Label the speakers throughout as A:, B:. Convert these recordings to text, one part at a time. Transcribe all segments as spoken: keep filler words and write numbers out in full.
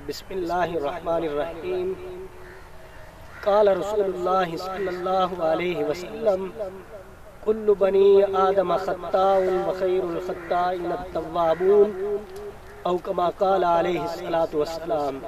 A: بسم اللہ الرحمن الرحیم قال رسول اللہ صلی اللہ علیہ وسلم کل بنی آدم خطاء وخیر الخطائین التوابون او کما قال علیہ الصلاۃ والسلام۔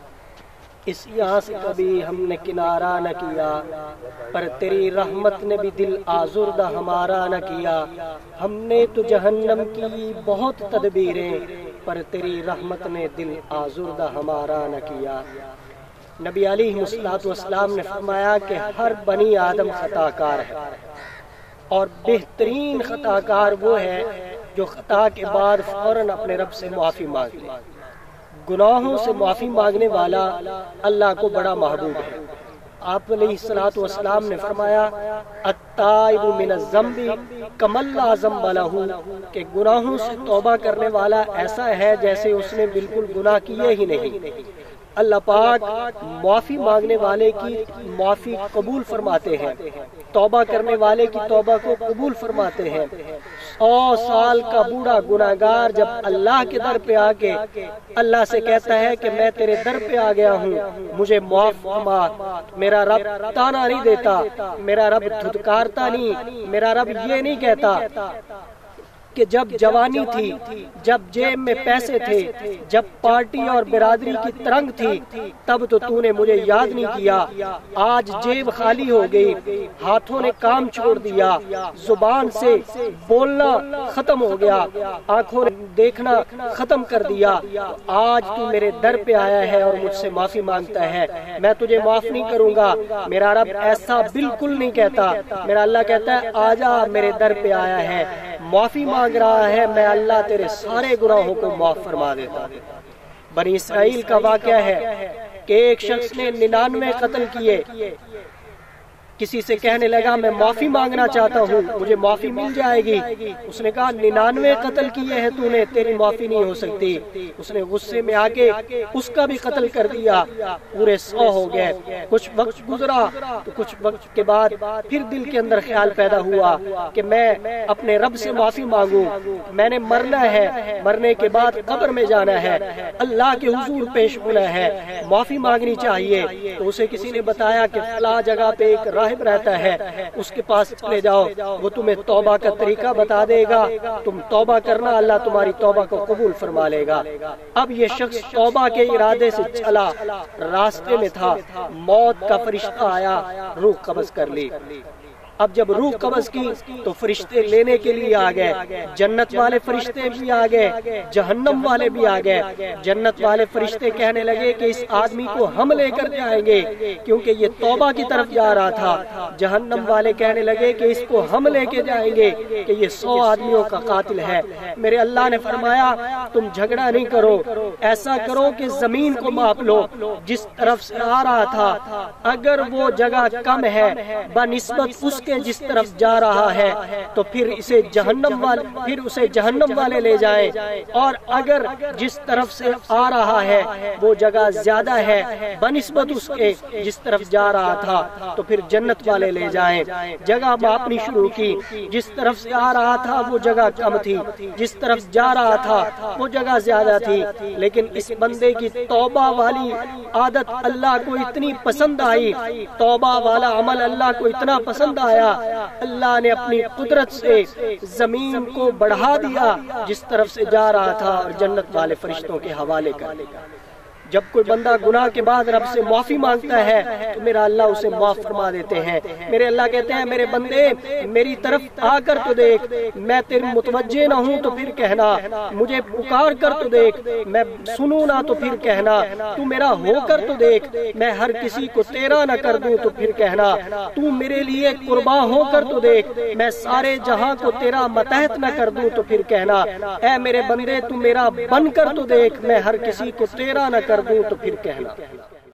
A: اس یہاں سے کبھی ہم نے کنارہ نہ کیا، پر تیری رحمت نے بھی دل آزردہ ہمارا نہ کیا۔ ہم نے تو جہنم کی بہت تدبیریں، پر تیری رحمت نے دل آزردہ ہمارا نہ کیا۔ نبی علیہ الصلوۃ والسلام نے فرمایا کہ ہر بنی آدم خطا کار ہے، اور بہترین خطا کار وہ ہے جو خطا کے بعد فوراً اپنے رب سے معافی مانگے۔ گناہوں سے معافی مانگنے والا اللہ کو بڑا محبوب ہے۔ آپ علیہ الصلوۃ والسلام نے فرمایا التائب من الذنب کمن لا ذنب لہ، کہ گناہوں سے توبہ کرنے والا ایسا ہے جیسے اس نے بالکل گناہ کیے ہی نہیں۔ اللہ پاک معافی مانگنے والے کی معافی قبول فرماتے ہیں، توبہ کرنے والے کی توبہ کو قبول فرماتے ہیں۔ سو سال کا بوڑھا گناہگار جب اللہ کے در پہ آ کے اللہ سے کہتا ہے کہ میں تیرے در پہ آ گیا ہوں، مجھے معاف فرما، میرا رب تانا نہیں دیتا، میرا رب دھتکارتا نہیں، میرا رب یہ نہیں کہتا کہ جب جوانی تھی، جب جیب میں پیسے تھے، جب پارٹی اور برادری کی ترنگ تھی، تب تو تو نے مجھے یاد نہیں کیا۔ آج جیب خالی ہو گئی، ہاتھوں نے کام چھوڑ دیا، زبان سے بولنا ختم ہو گیا، آنکھوں نے دیکھنا ختم کر دیا، آج تو میرے در پہ آیا ہے اور مجھ سے معافی مانگتا ہے، میں تجھے معاف نہیں کروں گا۔ میرا رب ایسا بالکل نہیں کہتا، میرا اللہ کہتا ہے آجا میرے در پہ آیا ہے، معافی مانگ رہا ہے، میں اللہ تیرے سارے گناہوں کو معاف فرما دیتا ہوں۔ بنی اسرائیل کا واقعہ ہے کہ ایک شخص نے ننانوے قتل کیے، کسی سے کہنے لگا میں معافی مانگنا چاہتا ہوں، مجھے معافی مل جائے گی۔ اس نے کہا ننانوے قتل کیے ہیں تو نے، تیری معافی نہیں ہو سکتی۔ اس نے غصے میں آ کے اس کا بھی قتل کر دیا، پورے سو ہو گئے۔ کچھ وقت گزرا تو کچھ وقت کے بعد پھر دل کے اندر خیال پیدا ہوا کہ میں اپنے رب سے معافی مانگوں، میں نے مرنا ہے، مرنے کے بعد قبر میں جانا ہے، اللہ کے حضور پیش ہونا ہے، معافی مانگنی چاہیے۔ تو اسے کسی نے بتایا کہ فلاں جگہ پہ ایک راہب رہتا ہے، اس کے پاس چلے جاؤ، وہ تمہیں توبہ کا طریقہ بتا دے گا، تم توبہ کرنا، اللہ تمہاری توبہ کو قبول فرما لے گا۔ اب یہ شخص توبہ کے ارادے سے چلا، راستے میں تھا، موت کا فرشتہ آیا، روح قبض کر لی۔ اب جب روح قبض کی تو فرشتے لینے کے لیے آ گئے، جنت والے فرشتے بھی آ گئے، جہنم والے بھی آ گئے۔ جنت والے فرشتے کہنے لگے کہ اس آدمی کو ہم لے کر جائیں گے کیونکہ یہ توبہ کی طرف جا رہا تھا۔ جہنم والے کہنے لگے کہ اس کو ہم لے کے جائیں گے کہ یہ سو آدمیوں کا قاتل ہے۔ میرے اللہ نے فرمایا تم جھگڑا نہیں کرو، ایسا کرو کہ زمین کو ماپ لو، جس طرف سے آ رہا تھا اگر وہ جگہ کم ہے بنسبت اس جس طرف جا رہا ہے تو پھر اسے جہنم والے پھر اسے جہنم والے لے جائیں، اور اگر جس طرف سے آ رہا ہے وہ جگہ زیادہ ہے بنسبت اس کے جس طرف جا رہا تھا تو پھر جنت والے لے جائیں۔ جگہ ماپنی شروع کی، جس طرف سے آ رہا تھا وہ جگہ کم تھی، جس طرف جا رہا تھا وہ جگہ زیادہ تھی، لیکن اس بندے کی توبہ والی عادت اللہ کو اتنی پسند آئی، توبہ والا عمل اللہ کو اتنا پسند آیا، اللہ نے اپنی قدرت سے زمین کو بڑھا دیا جس طرف سے جا رہا تھا اور جنت والے فرشتوں کے حوالے کر دیا۔ جب کوئی بندہ گناہ کے بعد رب سے معافی مانگتا ہے تو میرا اللہ اسے معاف فرما دیتے ہیں۔ میرے اللہ کہتے ہیں میرے بندے میری طرف آ کر تو دیکھ، میں تیرے متوجہ نہ ہوں تو پھر کہنا، مجھے پکار کر تو دیکھ، میں سنوں نہ تو پھر کہنا، تو میرا ہو کر تو دیکھ، میں ہر کسی کو تیرا نہ کر دوں تو پھر کہنا، تو میرے لیے قرباں ہو کر تو دیکھ، میں سارے جہاں کو تیرا متحد نہ کر دوں تو پھر کہنا، اے میرے بندے تو میرا بن کر تو دیکھ، میں ہر کسی کو تیرا نہ کر دوں تو پھر کہنا۔